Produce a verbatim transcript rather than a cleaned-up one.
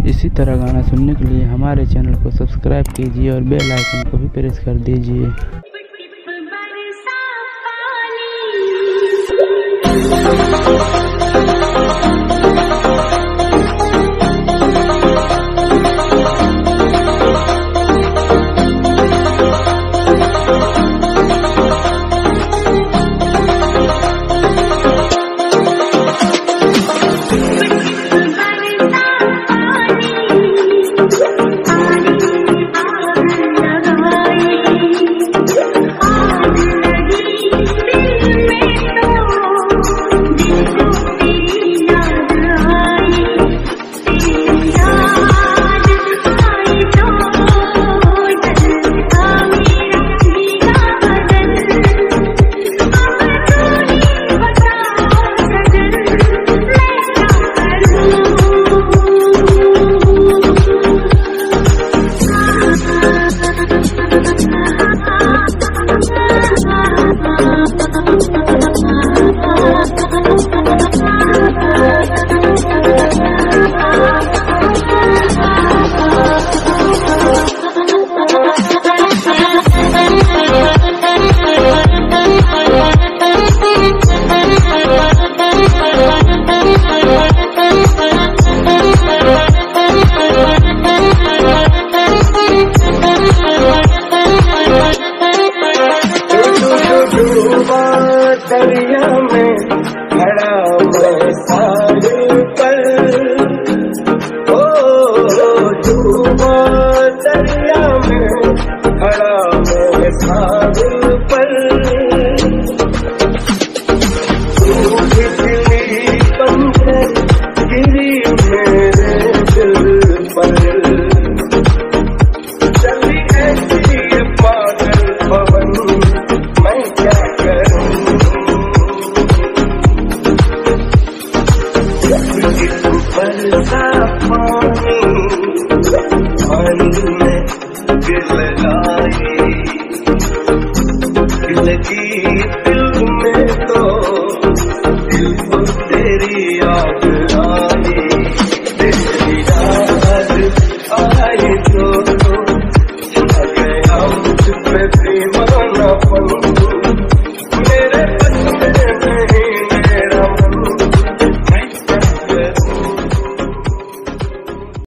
इसी तरह गाना सुनने के लिए हमारे चैनल को सब्सक्राइब कीजिए और बेल आइकन को भी प्रेस कर दीजिए। दरिया में खड़ा मैं सागर पर, ओ डूबा दरिया में खड़ा मैं सागर पर, बिजली बंदर गिरी मेरे दिल पर, चली ऐसी ये पागल पवन मैं क्या करूं, बरसा पानी पानी में गिर लगाए, लगी दिल में तो दिल को तेरी याद